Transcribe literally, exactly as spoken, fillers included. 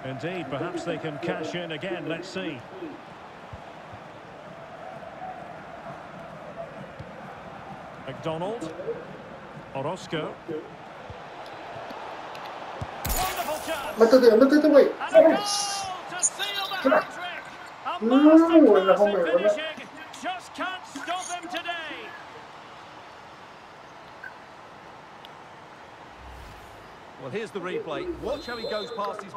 Indeed, perhaps they can cash in again. Let's see. McDonald. Orozco. Wonderful chance. Métete, métete, güey. And a goal to seal the hat-trick. A No, masterclass hombre, in ¿verdad? finishing. Just can't stop him today. Well, here's the replay. Watch how he goes past his...